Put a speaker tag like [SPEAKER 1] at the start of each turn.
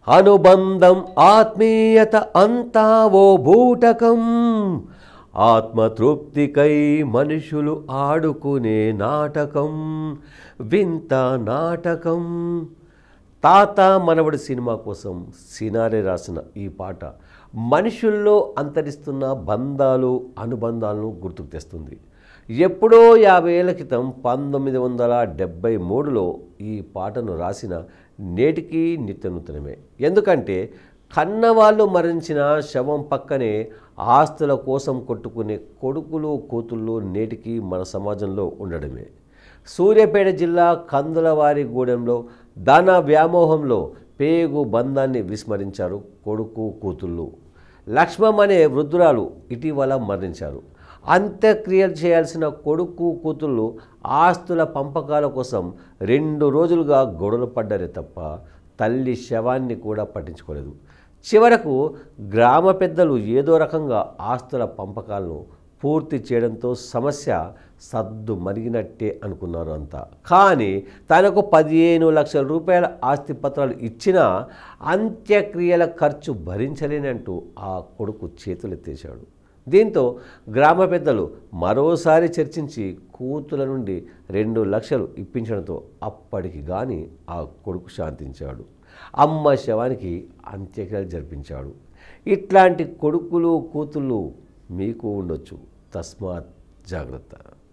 [SPEAKER 1] అనుబంధం ఆత్మీయత అంతా ఓ బూటకం. ఆత్మతృప్తికై మనుషులు ఆడుకునే నాటకం, వింత నాటకం. తాత మనవడి సినిమా కోసం సినారే రాసిన ఈ పాట మనుషుల్లో అంతరిస్తున్న బంధాలు అనుబంధాలను గుర్తుకు తెస్తుంది. ఎప్పుడో 50 ఏళ్ల క్రితం 1973లో ఈ పాటను రాసిన నేటికి నిత్యనూతనమే. ఎందుకంటే కన్నవాళ్ళు మరణించిన శవం పక్కనే ఆస్తుల కోసం కొట్టుకునే కొడుకులు కూతుళ్ళు నేటికి మన సమాజంలో ఉండడమే. సూర్యాపేట జిల్లా కందులవారిగూడెంలో ధన వ్యామోహంలో పేగు బంధాన్ని విస్మరించారు కొడుకు కూతుళ్ళు. లక్ష్మమ్మ అనే వృద్ధురాలు ఇటీవల మరణించారు. అంత్యక్రియలు చేయాల్సిన కొడుకు కూతుళ్ళు ఆస్తుల పంపకాల కోసం 2 రోజులుగా గొడవలు పడ్డారే తప్ప తల్లి శవాన్ని కూడా పట్టించుకోలేదు. చివరకు గ్రామ పెద్దలు ఏదో రకంగా ఆస్తుల పంపకాలను పూర్తి చేయడంతో సమస్య సద్దు మరిగినట్టే అనుకున్నారు అంతా. కానీ తనకు 15 లక్షల రూపాయల ఆస్తి పత్రాలు ఇచ్చినా అంత్యక్రియల ఖర్చు భరించలేనంటూ ఆ కొడుకు చేతులెత్తేశాడు. దీంతో గ్రామ పెద్దలు మరోసారి చర్చించి కూతుల నుండి 2 లక్షలు ఇప్పించడంతో అప్పటికి కానీ ఆ కొడుకు శాంతించాడు. అమ్మ శవానికి అంత్యక్రియలు జరిపించాడు. ఇట్లాంటి కొడుకులు కూతుళ్ళు మీకు ఉండొచ్చు. తస్మాత్ జాగ్రత్త.